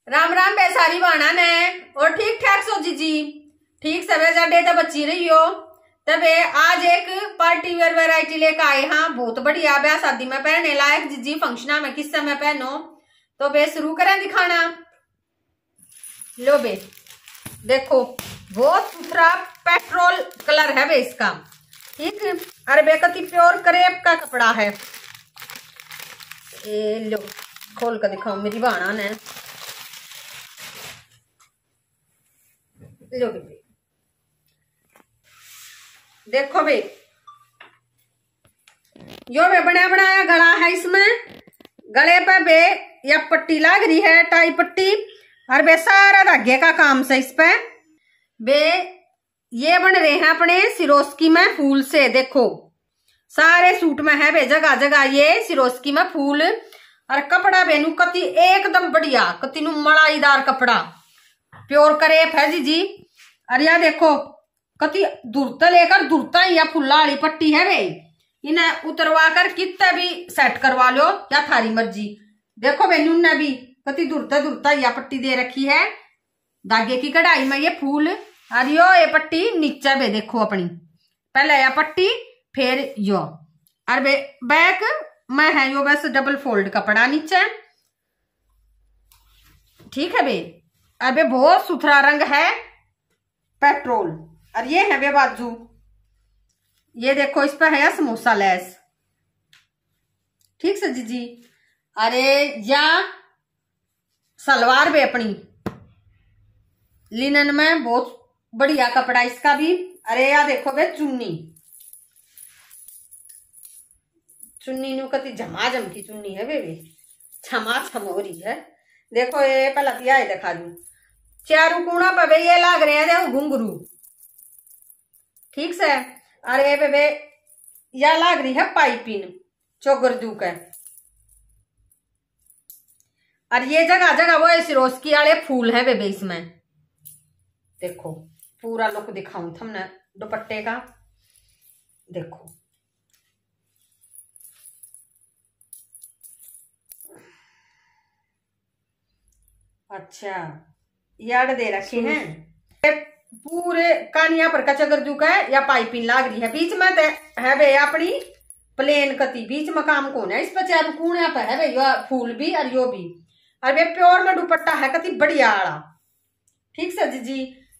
राम राम बेसारी बाना ने और ठीक ठाक सो जीजी ठीक सवे जाडे तो बची रही हो। तबे आज एक पार्टी वेयर वैरायटी लेकर आए। हाँ बहुत बढ़िया ब्याह शादी में पहनने लायक जीजी फंक्शन में किस समय पहनो। तो बे शुरू करें दिखाना। लो बे देखो बहुत सुथरा पेट्रोल कलर है बे इसका। ठीक अरे बे कति प्योर क्रेप का कपड़ा है। ये लो खोल कर दिखाओ मेरी बाणा ने। लो बे देखो बे यो बे बना बनाया गला है। इसमें गले पे बे या पट्टी लग रही है टाई पट्टी और बे सारा धागे का काम से इस पे बे ये बन रहे हैं अपने सिरोस्की में फूल से। देखो सारे सूट में है बे जगह जगह ये सिरोस्की में फूल। और कपड़ा बेनू कति एकदम बढ़िया कति नु मलाईदार कपड़ा प्योर करेप है जी। और या देखो कति दूरता लेकर दूरता ही या फुल्ला वाली पट्टी है बे। इन्हें उतरवा कर कितना भी सेट करवा लो या थारी मर्जी। देखो बेनू ने भी कति दूरता या पट्टी दे रखी है धागे की कढ़ाई में ये फूल। और यो ये पट्टी नीचे बे देखो अपनी पहले या पट्टी फिर यो। और बे बैक में है यो बस डबल फोल्ड कपड़ा नीचे। ठीक है बे। अबे बहुत सुथरा रंग है पेट्रोल। और ये है बे बाजू ये देखो इस पे है समोसा लेस। ठीक से जीजी। अरे या सलवार बे अपनी लिनन में बहुत बढ़िया कपड़ा इसका भी। अरे या देखो बे चुन्नी चुन्नी नु कति झमाझम की चुन्नी है बेबी छमा छम हो रही है। देखो ये पहला है दिखा दू चारू कोना पे बे ये लाग रहे हैं देखो घुंघरू। ठीक से। अरे बेबे या लाग रही है पाइपिन चोगरदू का। और ये जगह जगह वो सिरोस्की वाले फूल है बेबे इसमें। देखो पूरा लुक दिखाऊं थमने दुपट्टे का। देखो अच्छा यार्ड दे रखे हैं पूरे कानिया पर कचगरजू का है या पाइपिंग लाग रही है बीच में है बे अपनी प्लेन कति बीच में काम कौन है इस पर चारू कूणिया पर है बे यो फूल भी और यो भी। और बे प्योर में दुपट्टा है कति बढ़िया आला। ठीक से जीजी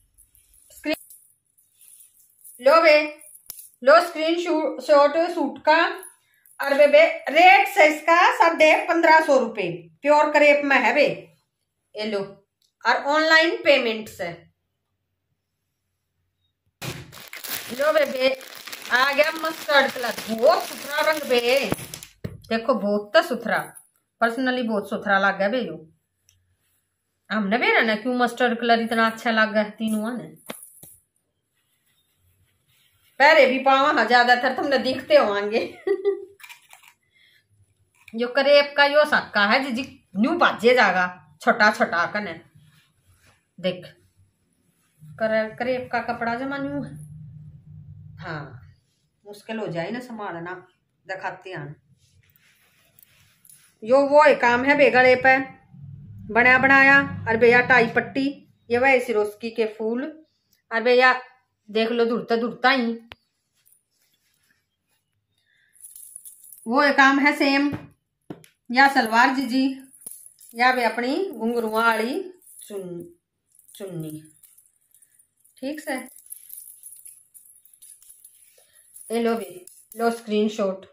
लो बे लो स्क्रीन शॉट सूट का। और बे रेट से इसका 1550 रुपए प्योर क्रेप में है बे। ये लो और ऑनलाइन पेमेंट से लो बे आ गया मस्टर्ड कलर बहुत सुथरा रंग बे। देखो बहुत सुथरा पर्सनली बहुत सुथरा लग गया बे यो। हमने भी ना क्यों मस्टर्ड कलर इतना अच्छा लग गया तीनों ने। पैरे भी पावा ज्यादातर तुमने दिखते होंगे। जो करेप का यो सक्का है जी न्यू बाजे जागा छोटा छोटा कने देख करेप का कपड़ा जमा न्यू है। हाँ मुश्किल हो जाए ना संभालना दिखाते हैं यो वो काम है बे गले पे बना बनाया। और भैया टाई पट्टी ये वह सिरोस्की के फूल। और भैया देख लो दूरता ही वो काम है सेम या सलवार जीजी या भी अपनी घुंघरुआ वाली चुन्नी। ठीक से। ये लो भी लो स्क्रीनशॉट।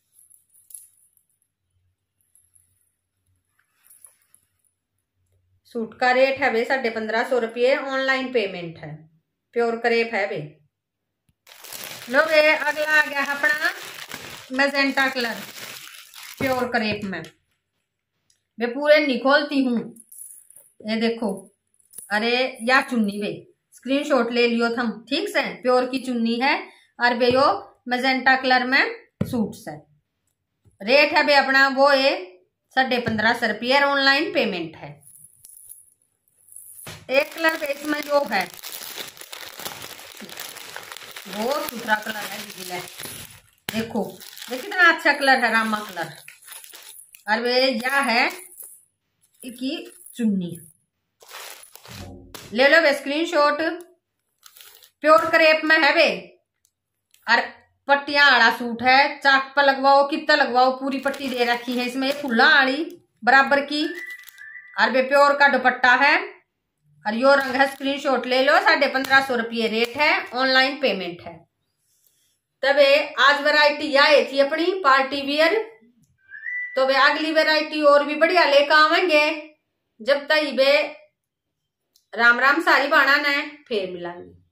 सूट का रेट है बे 1550 रुपये ऑनलाइन पेमेंट है प्योर क्रेप है बे। लो बे अगला आ गया अपना मैजेंटा कलर प्योर क्रेप में। मैं पूरे नहीं खोलती हूँ ये देखो। अरे या चुन्नी बे स्क्रीनशॉट ले लियो थम। ठीक से प्योर की चुन्नी है और बे यो मैजेंटा कलर में सूट से। रेट है बे अपना वो ये 1550 रुपये ऑनलाइन पेमेंट है। एक कलर पे इसमें जो है बहुत सुथरा कलर है दीदी। देखो ये कितना अच्छा कलर है रामा कलर। और वे या है की चुन्नी ले लो वे स्क्रीनशॉट। प्योर क्रेप में है वे, और पट्टियां आड़ा सूट है, चाक पर लगवाओ कितना लगवाओ, पूरी पट्टी दे रखी है इसमें, खुला आड़ी बराबर की, और वे प्योर का दुपट्टा है, और यो रंग है। स्क्रीनशॉट ले लो। 1550 रुपये रेट है, ऑनलाइन पेमेंट है। तबे आज वैरायटी आए थी अपनी पार्टी वियर, तो वे अगली वैरायटी और भी बढ़िया लेकर आवेंगे। जब तक वे राम राम सारी बाणा ने फिर मिलाएंगे।